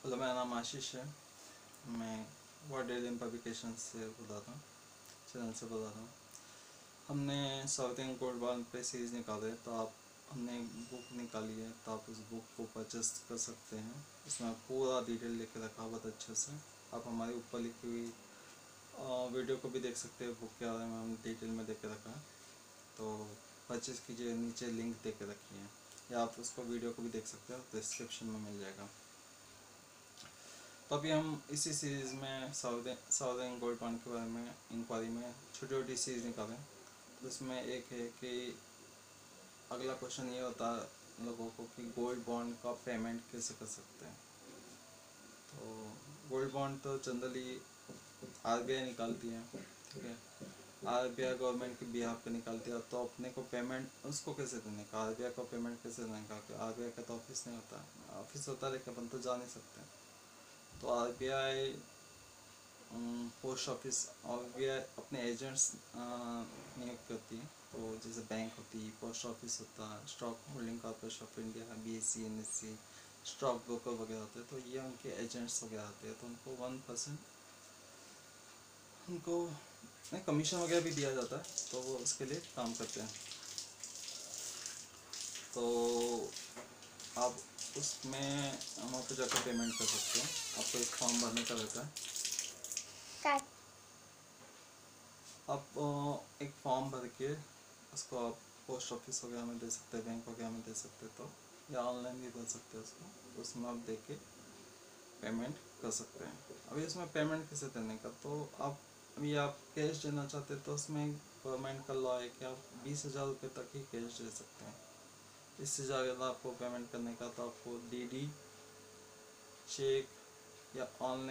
Hello, मेरा नाम आशीष है। मैं वर्ल्ड एलियन पब्लिकेशन से बोल रहा था, चैनल से बोल रहा था। हमने साउथिंग गोल्ड बॉन्ड पे सीरीज़ निकाले, तो आप हमने बुक निकाली है, तो आप उस बुक को परचेस कर सकते हैं। इसमें पूरा डिटेल लेके रखा बहुत अच्छे से। आप हमारी ऊपर लिखी हुई वीडियो को भी देख सकते हैं, बुक के बारे में हम डिटेल में दे के रखा है। तो परचेस कीजिए, नीचे लिंक दे के रखी है, या आप उसको वीडियो को भी देख सकते हो, डिस्क्रिप्शन में मिल जाएगा। तो अभी हम इसी सीरीज़ में साउदर्न गोल्ड बॉन्ड के बारे में इंक्वायरी में छोटी छोटी सीरीज़ निकालें। तो इसमें एक है कि अगला क्वेश्चन ये होता है लोगों को कि गोल्ड बॉन्ड का पेमेंट कैसे कर सकते हैं। तो गोल्ड बॉन्ड तो जनरली आरबीआई निकालती है, ठीक है। आरबीआई गवर्नमेंट के बिहाफ पे निकालती है, तो अपने को पेमेंट उसको कैसे देने का, आरबीआई को पेमेंट कैसे देने का, आरबीआई का तो ऑफिस नहीं होता, ऑफिस होता है लेकिन अपन तो जा नहीं सकते। तो आरबीआई पोस्ट ऑफिस और भी अपने एजेंट्स नियुक्त करती है। तो जैसे बैंक होती है, पोस्ट ऑफिस होता है, stock holding corporation of India, BSC, NSC, stock broker वगैरह होते हैं। तो ये उनके एजेंट्स वगैरह होते हैं। तो उनको 1% उनको कमीशन वगैरह भी दिया जाता है, तो वो उसके लिए काम करते हैं। तो आप उसमें वहाँ पर जाकर पेमेंट कर सकते हैं। आपको एक फॉर्म भरने का रहता है। आप एक फॉर्म भर के उसको आप पोस्ट ऑफिस वगैरह में दे सकते हैं, बैंक वगैरह में दे सकते हैं, तो या ऑनलाइन भी कर सकते हैं उसको। उसमें आप दे के पेमेंट कर सकते हैं। अभी इसमें पेमेंट कैसे देने का, तो आप अभी आप कैश देना चाहते हैं, तो उसमें गवर्नमेंट का लॉ है कि आप 20,000 रुपये तक ही कैश दे सकते हैं। इससे ज़्यादा आपको पेमेंट करने का, तो आपको डीडी, चेक या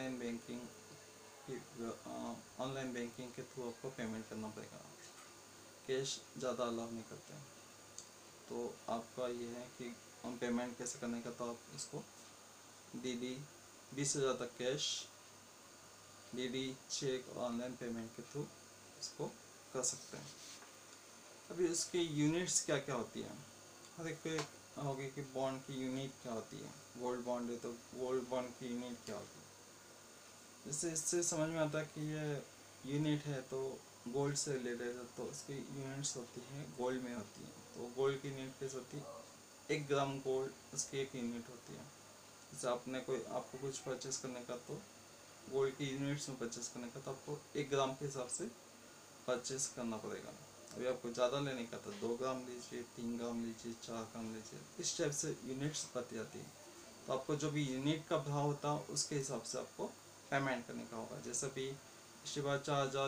ऑनलाइन बैंकिंग के थ्रू आपको पेमेंट करना पड़ेगा। कैश ज़्यादा अलाउ नहीं करते हैं। तो आपका ये है कि हम पेमेंट कैसे करने का, तो आप इसको डीडी 20,000 तक cash, DD, cheque, online payment के थ्रू इसको कर सकते हैं। अभी इसकी यूनिट्स क्या क्या होती हैं, हर एक पे होगी कि बॉन्ड की यूनिट क्या होती है। गोल्ड बॉन्ड है तो गोल्ड बॉन्ड की यूनिट क्या होती है। जैसे इससे समझ में आता है कि ये यूनिट है तो गोल्ड से रिलेटेड है, तो इसकी यूनिट्स होती हैं गोल्ड में होती हैं। तो गोल्ड की यूनिट कैसे होती है, 1 ग्राम गोल्ड उसकी एक यूनिट होती है। जैसे आपको कुछ परचेस करने का, तो गोल्ड की यूनिट्स में परचेस करने का, तो आपको 1 ग्राम के हिसाब से परचेस करना पड़ेगा। अभी आपको ज़्यादा लेने का, तो 2 ग्राम लीजिए, 3 ग्राम लीजिए, 4 ग्राम लीजिए, इस टाइप से यूनिट्स बढ़ती जाती है। तो आपको जो भी यूनिट का भाव होता है उसके हिसाब से आपको पेमेंट करने का होगा। जैसे भी इसके बाद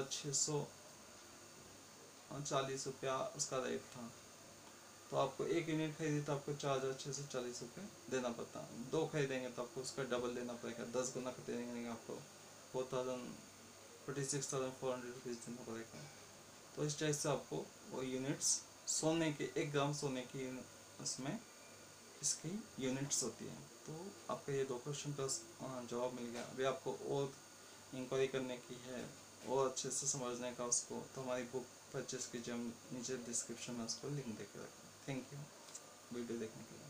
4,640 रुपया उसका रेट था, तो आपको 1 यूनिट खरीदी तो आपको 4,640 रुपये देना पड़ता है। 2 खरीदेंगे तो आपको उसका डबल देना पड़ेगा, 10 गुना का देंगे आपको 46,400 रुपीज़ देना पड़ेगा। तो इस टाइप से आपको वो यूनिट्स सोने के 1 ग्राम सोने की उसमें इसकी यूनिट्स होती हैं। तो आपका ये 2 क्वेश्चन का जवाब मिल गया। अभी आपको और इंक्वायरी करने की है और अच्छे से समझने का उसको, तो हमारी बुक परचेस कीजिए, हम नीचे डिस्क्रिप्शन में उसको लिंक दे के रखें। थैंक यू वीडियो देखने के लिए।